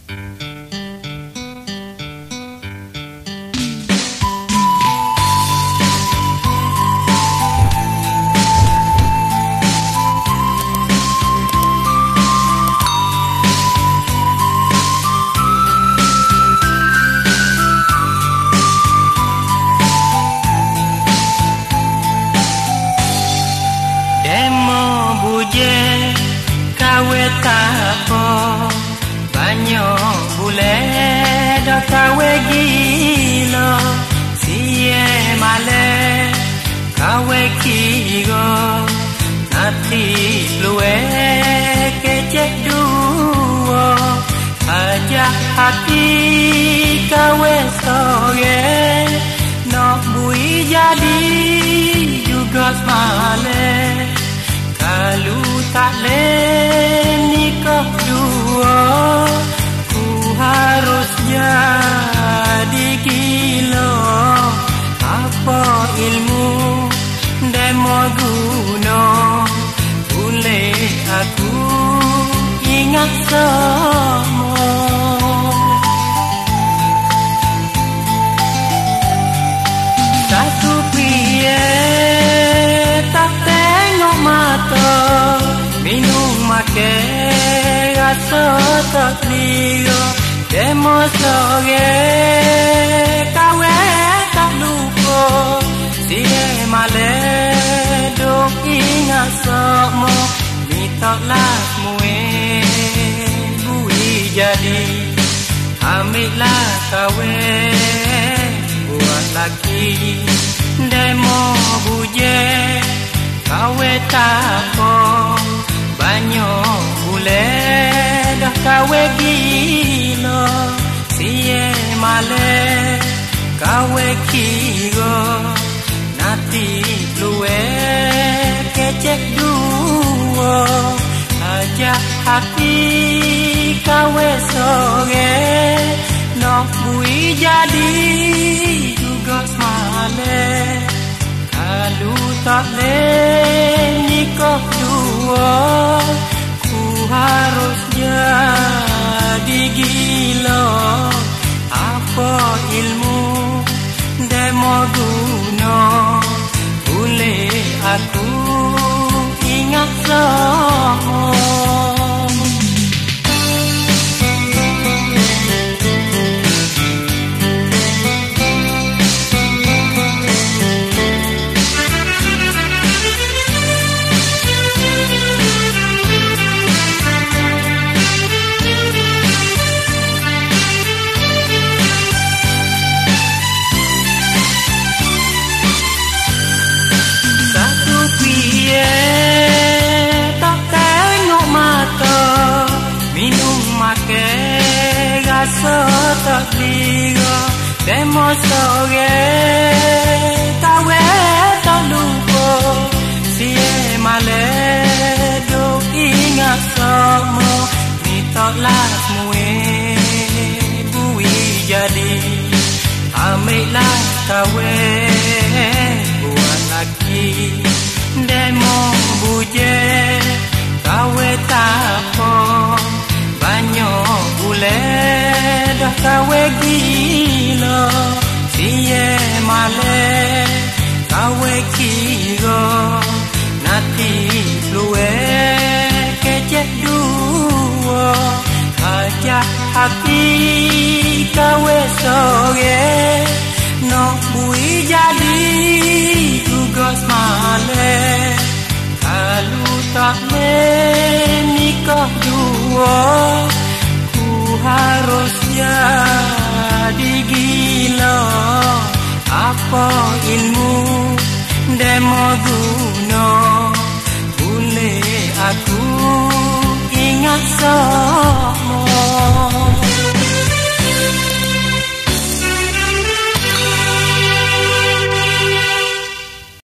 Kawe gilo siye male kawe kigo nati luwe kece duo aja hati kawe soge no bui jadi juga male kalu tak le nikah duo harus jadi gila. Apa ilmu demo guna boleh aku ingat semua. Satu piye tak tengok mata minum make rasa tak liyo. Demo soge kawe tak lupa siye male dok ingat semua mitoklah mue bui jadi ambillah kawe buat laki demo buje kawe tak po banyak boleh dah kawe gila siye male kawe kigo nati luwe kecek duo aja hati kawe soge nok bui jadi juga male kalu tak le nikah duo harus jadi gila. Apa ilmu demo guna boleh aku ingat semua. Tak liga demo soge kawe tak lupa siye male dok ingat semua mitoklah mue bui jadi ambillah kawe buat laki demo buje kawe tak po banyak boleh dah kawe gila siye male kawe kigo nati luwe kecek duo aja hati kawe soge no bui jadi juga male kalu tak menikah duo harus jadi gila. Apa ilmu demo guna boleh aku ingat